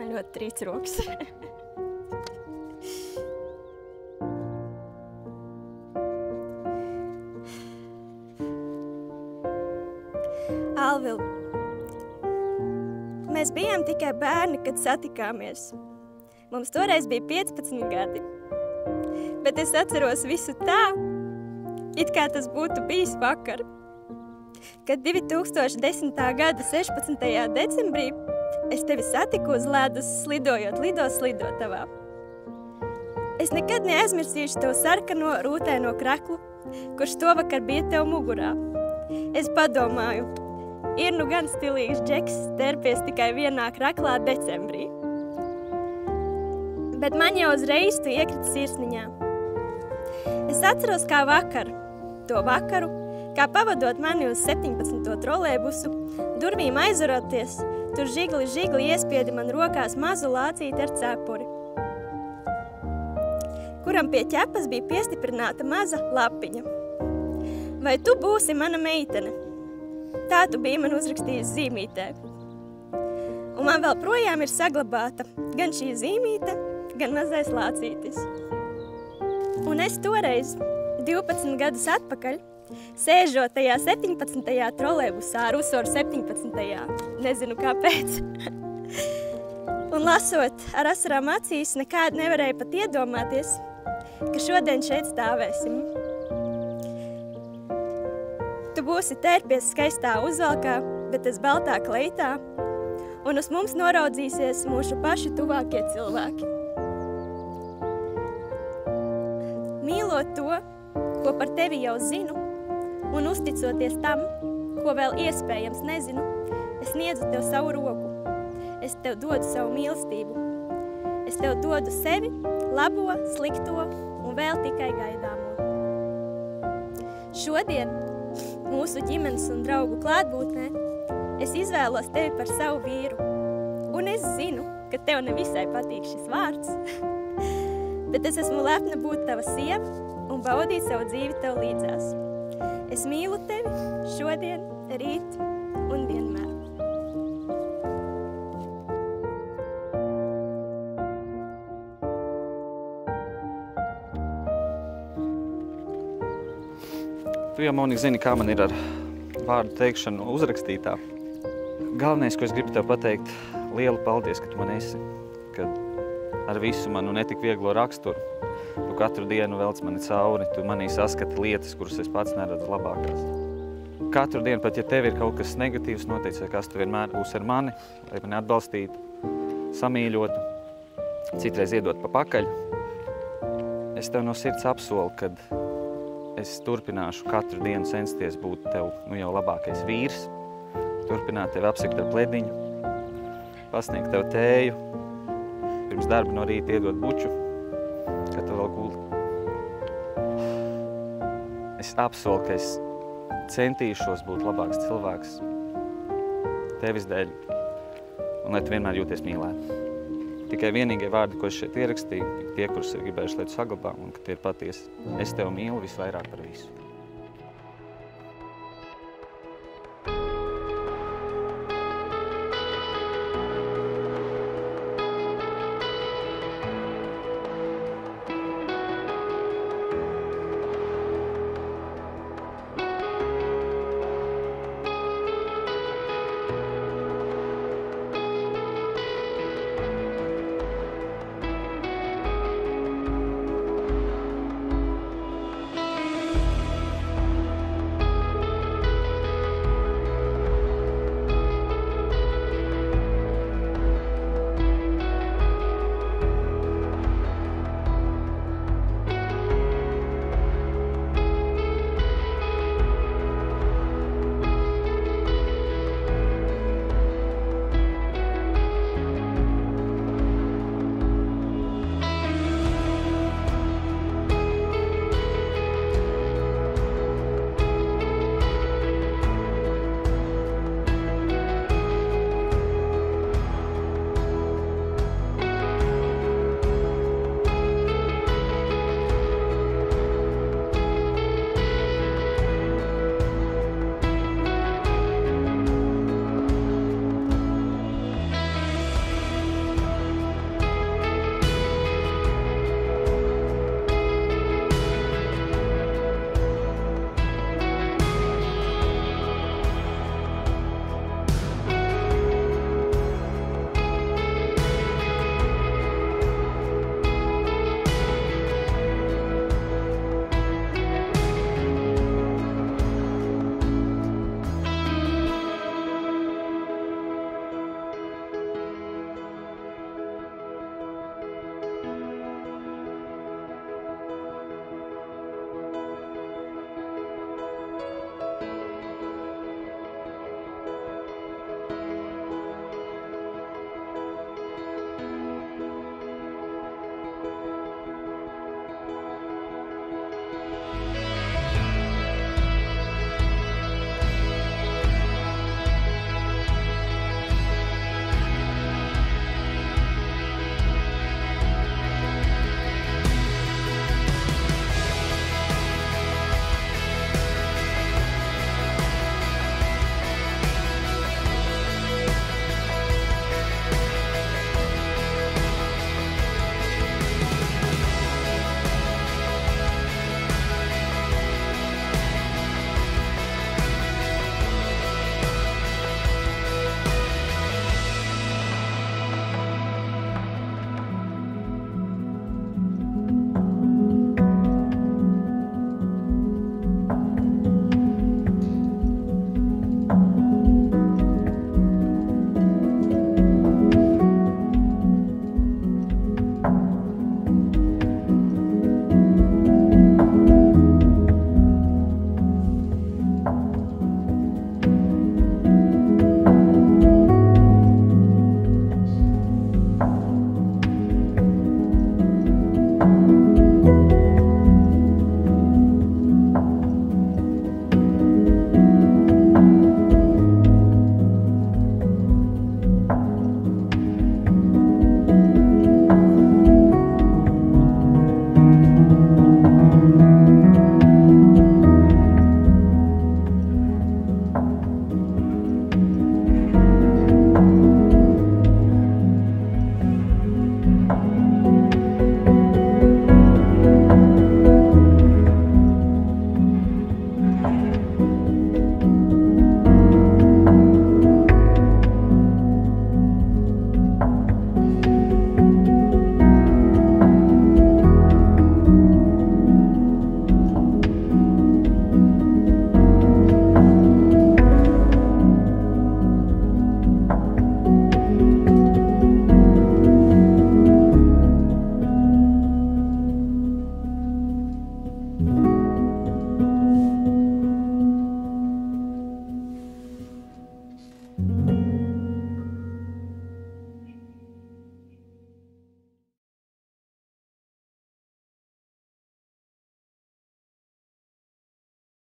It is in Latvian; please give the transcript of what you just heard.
Man ļoti trīc rokas. Alvil, mēs bijām tikai bērni, kad satikāmies. Mums toreiz bija 15 gadi. Bet es atceros visu tā, it kā tas būtu bijis vakar. Kad 2010. gada 16. decembrī es tevi satiku uz ledus, slidojot lidostavā. Es nekad neaizmirsīšu to sarkano rūtēno kreklu, kurš tovakar bija tev mugurā. Es padomāju, ir nu gan stilīgs džeks terpies tikai vienā kreklā decembrī. Bet man jau uzreiz tu iekriti sirsniņā. Es atceros kā vakar, to vakaru, kā pavadot mani uz 17. trolejbusu, durvīm aizaroties, tur žigli iespiedi man rokās mazu lācīti ar cepuri, kuram pie ķepas bija piestiprināta maza lapiņa. Vai tu būsi mana meitene? Tā tu biji man uzrakstījis zīmītē. Un man vēl projām ir saglabāta gan šī zīmīte, gan mazais lācītis. Un es toreiz, 12 gadus atpakaļ, sēžot tajā 17. trolejbusā ar uzsvaru 17. Nezinu kāpēc. Un lasot ar asarām acīs, nekād nevarēju pat iedomāties, ka šodien šeit stāvēsim. Tu būsi tērpies skaistā uzvalkā, bet es baltā kleitā, un uz mums noraudzīsies mūsu paši tuvākie cilvēki. Mīlot to, ko par tevi jau zinu, un uzticoties tam, ko vēl iespējams nezinu, es sniedzu tev savu roku. Es tev dodu savu mīlestību. Es tev dodu sevi, labo, slikto un vēl tikai gaidāmo. Šodien, mūsu ģimenes un draugu klātbūtnē, es izvēlos tevi par savu vīru. Un es zinu, ka tev nevisai patīk šis vārds, bet es esmu lepna būt tava sieva un baudīt savu dzīvi tev līdzās. Es mīlu tevi šodien, rīt un vienmēr. Tu jau, Monika, zini, kā man ir ar vārdu teikšanu uzrakstītā. Galvenais, ko es gribu tev pateikt, lielu paldies, ka tu man esi. Kad ar visu manu netik vieglo raksturu, tu katru dienu velc mani cauri, tu manī saskati lietas, kuras es pats neredzu labākās. Katru dienu, pat ja tev ir kaut kas negatīvs noticis, vai kas tu vienmēr būs ar mani, lai mani atbalstītu, samīļotu, citreiz iedot pa pakaļ, es tev no sirds apsolu, kad es turpināšu katru dienu censties būt tev jau labākais vīrs, turpināt tevi apsekt ar plediņu, pasniegt tev tēju, pirms darba no rīta iedot buču, kad tu vēl gulti. Es apsolu, ka es centīšos būt labāks cilvēks tevis dēļ, un lai tu vienmēr jūties mīlēt. Tikai vienīgie vārdi, ko es šeit ierakstīju, tie, kurus ir gribējuši, lai tu saglabā, un ka tie ir patiesi. Es tevi mīlu visvairāk par visu.